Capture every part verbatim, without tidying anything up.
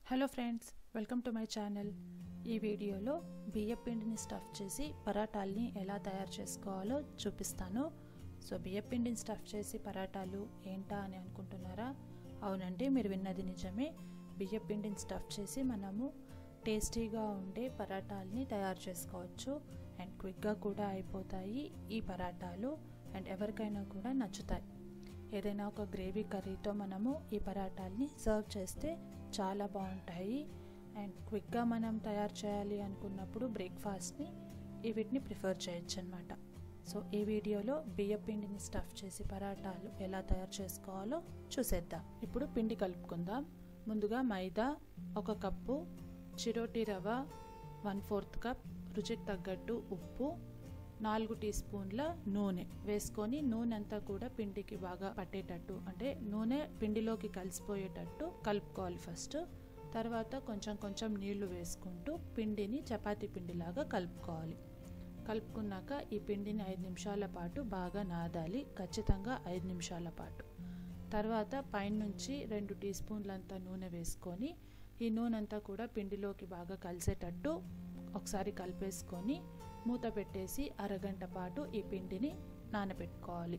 Hello friends, welcome to my channel. ఈ వీడియోలో బియ్యం పిండిని స్టఫ్ చేసి పరాటాల్ని ఎలా తయారు చేసుకోవాలో చూపిస్తాను. సో బియ్యం పిండిని స్టఫ్ చేసి పరాటాలు ఏంటా అని అనుకుంటున్నారా? అవునండి, మీరు విన్నది నిజమే. బియ్యం పిండిని స్టఫ్ చేసి మనము టేస్టీగా ఉండే పరాటాల్ని తయారు చేసుకోవచ్చు. అండ్ క్విక్గా కూడా అయిపోతాయి ఈ పరాటాలు. అండ్ ఎవరికైనా కూడా నచ్చుతాయి. ఏదైనా ఒక గ్రేవీ కర్రీతో మనము ఈ పరాటాల్ని సర్వ్ చేస్తే చాలా బాగుంటాయి. అండ్ క్విక్గా మనం తయారు చేయాలి అనుకున్నప్పుడు బ్రేక్ఫాస్ట్ని వీటిని ప్రిఫర్ చేయొచ్చు అనమాట. సో ఈ వీడియోలో బియ్యం పిండిని స్టఫ్ చేసి పరాటాలు ఎలా తయారు చేసుకోవాలో చూసేద్దాం. ఇప్పుడు పిండి కలుపుకుందాం. ముందుగా మైదా ఒక కప్పు, చిరోటి రవ్వ వన్ ఫోర్త్ కప్, రుచికి తగ్గట్టు ఉప్పు, నాలుగు టీ స్పూన్ల నూనె వేసుకొని నూనె అంతా కూడా పిండికి బాగా పట్టేటట్టు, అంటే నూనె పిండిలోకి కలిసిపోయేటట్టు కలుపుకోవాలి ఫస్ట్. తర్వాత కొంచెం కొంచెం నీళ్లు వేసుకుంటూ పిండిని చపాతీ పిండిలాగా కలుపుకోవాలి. కలుపుకున్నాక ఈ పిండిని ఐదు నిమిషాల పాటు బాగా నాదాలి, ఖచ్చితంగా ఐదు నిమిషాల పాటు. తర్వాత పైనుంచి రెండు టీ స్పూన్లంతా నూనె వేసుకొని ఈ నూనె అంతా కూడా పిండిలోకి బాగా కలిసేటట్టు ఒకసారి కలిపేసుకొని మూత పెట్టేసి అరగంట పాటు ఈ పిండిని నానబెట్టుకోవాలి.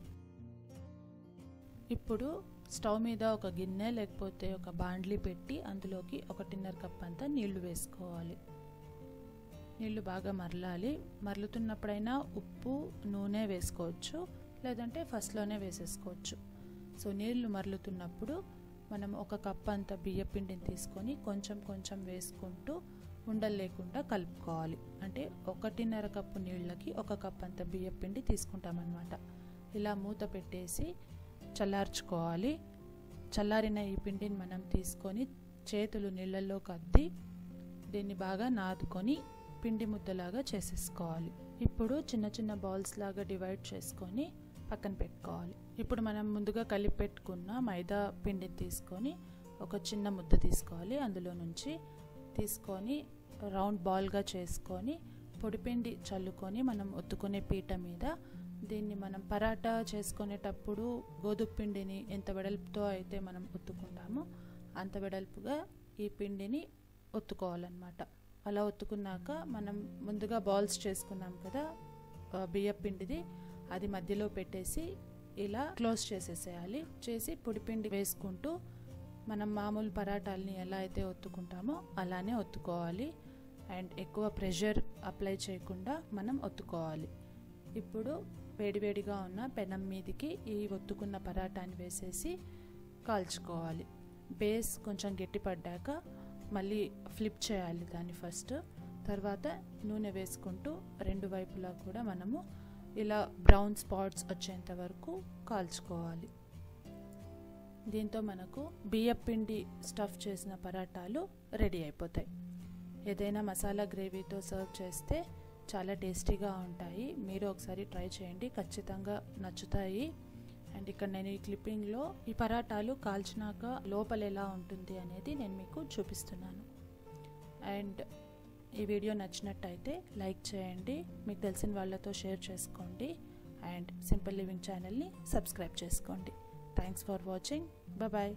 ఇప్పుడు స్టవ్ మీద ఒక గిన్నె లేకపోతే ఒక బాండ్లీ పెట్టి అందులోకి ఒకటిన్నర కప్ అంతా నీళ్లు వేసుకోవాలి. నీళ్లు బాగా మరలాలి. మరలుతున్నప్పుడైనా ఉప్పు నూనె వేసుకోవచ్చు, లేదంటే ఫస్ట్లోనే వేసేసుకోవచ్చు. సో నీళ్లు మరలుతున్నప్పుడు మనం ఒక కప్ అంత బియ్యం పిండిని తీసుకొని కొంచెం కొంచెం వేసుకుంటూ ఉండలు లేకుండా కలుపుకోవాలి. అంటే ఒకటిన్నర కప్పు నీళ్ళకి ఒక కప్ అంత బియ్యం పిండి తీసుకుంటామన్నమాట. ఇలా మూత పెట్టేసి చల్లార్చుకోవాలి. చల్లారిన ఈ పిండిని మనం తీసుకొని చేతులు నీళ్ళల్లో కద్ది దీన్ని బాగా నాదుకొని పిండి ముద్దలాగా చేసేసుకోవాలి. ఇప్పుడు చిన్న చిన్న బాల్స్ లాగా డివైడ్ చేసుకొని పక్కన పెట్టుకోవాలి. ఇప్పుడు మనం ముందుగా కలిపి పెట్టుకున్న మైదా పిండిని తీసుకొని ఒక చిన్న ముద్ద తీసుకోవాలి. అందులో నుంచి తీసుకొని రౌండ్ బాల్గా చేసుకొని పొడిపిండి చల్లుకొని మనం ఒత్తుకునే పీట మీద దీన్ని మనం పరాటా చేసుకునేటప్పుడు గోధుమ పిండిని ఎంత వెడల్పుతో అయితే మనం ఒత్తుకుంటామో అంత వెడల్పుగా ఈ పిండిని ఒత్తుకోవాలన్నమాట. అలా ఒత్తుకున్నాక మనం ముందుగా బాల్స్ చేసుకున్నాం కదా బియ్యం పిండిది, అది మధ్యలో పెట్టేసి ఇలా క్లోజ్ చేసేసేయాలి. చేసి పొడిపిండి వేసుకుంటూ మనం మామూలు పరాటాలని ఎలా అయితే ఒత్తుకుంటామో అలానే ఒత్తుకోవాలి. అండ్ ఎక్కువ ప్రెషర్ అప్లై చేయకుండా మనం ఒత్తుకోవాలి. ఇప్పుడు వేడివేడిగా ఉన్న పెనం మీదకి ఈ ఒత్తుకున్న పరాటాని వేసేసి కాల్చుకోవాలి. బేస్ కొంచెం గట్టిపడ్డాక మళ్ళీ ఫ్లిప్ చేయాలి దాన్ని ఫస్ట్. తర్వాత నూనె వేసుకుంటూ రెండు వైపులా కూడా మనము ఇలా బ్రౌన్ స్పాట్స్ వచ్చేంత వరకు కాల్చుకోవాలి. దీంతో మనకు బియ్యం పిండి స్టఫ్ చేసిన పరాటాలు రెడీ అయిపోతాయి. ఏదైనా మసాలా గ్రేవీతో సర్వ్ చేస్తే చాలా టేస్టీగా ఉంటాయి. మీరు ఒకసారి ట్రై చేయండి, ఖచ్చితంగా నచ్చుతాయి. అండ్ ఇక్కడ నేను ఈ క్లిప్పింగ్లో ఈ పరాటాలు కాల్చినాక లోపల ఎలా ఉంటుంది అనేది నేను మీకు చూపిస్తున్నాను. అండ్ ఈ వీడియో నచ్చినట్టయితే లైక్ చేయండి, మీకు తెలిసిన వాళ్ళతో షేర్ చేసుకోండి. అండ్ సింపుల్ లివింగ్ ఛానల్ని సబ్స్క్రైబ్ చేసుకోండి. Thanks for watching. Bye bye.